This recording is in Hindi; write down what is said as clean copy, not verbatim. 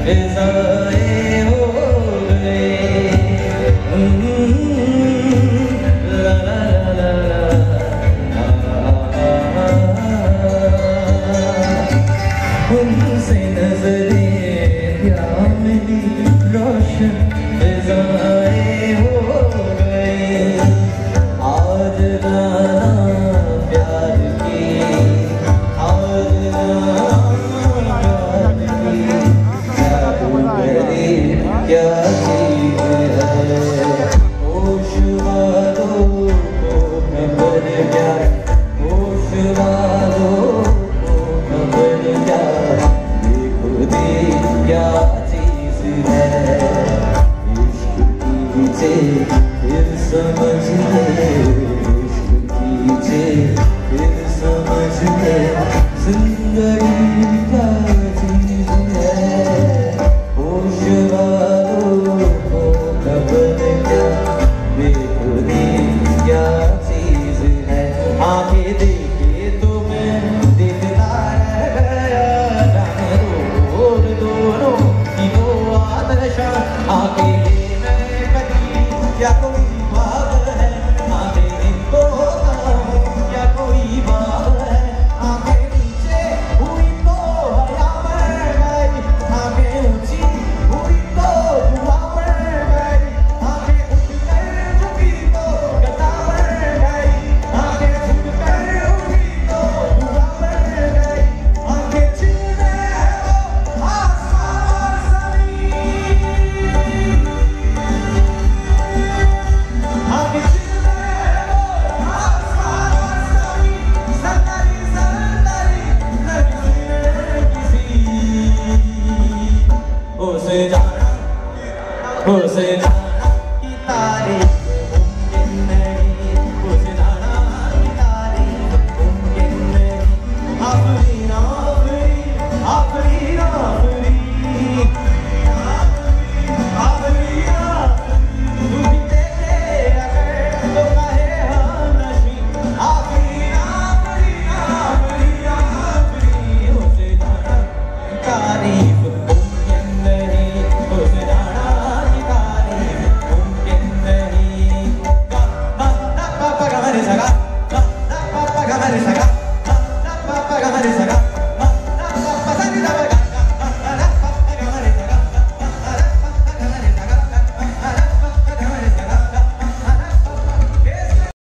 फिजाएं हो गए ला ला ला उनसे नजरें क्या मिली रोशन फिजाएं हो गए आज गाना प्यार की आज गाना प्यार की जादूगरी क्या चीज है होशवालो को खबर क्या होशवालो को खबर क्या बेखुदी क्या चीज है इश्क कीजे फिर समझ ले इश्क कीजे फिर समझ ले जिंदगी क्या चीज है होशवालो को खबर क्या बेखुदी क्या चीज है आंखें देखे तो मैं दिखता रह गया जाने दो और दोनों की वो आदर्शा आंखें मैं कभी क्या कोई बात है आंखें इनको क्या कोई बात है आंखें नीचे हुई तो हया मर गई आंखें ऊंची हुई तो धुआं मर गई आंखें उठकर झुकी तो गदा मर गई आंखें झुककर उठी तो धुआं मर गई आंखें छीने वो आसमान जमीन आंखें छीने वो आसमान जमीन सनदरी सनदरी किसी उसे जाना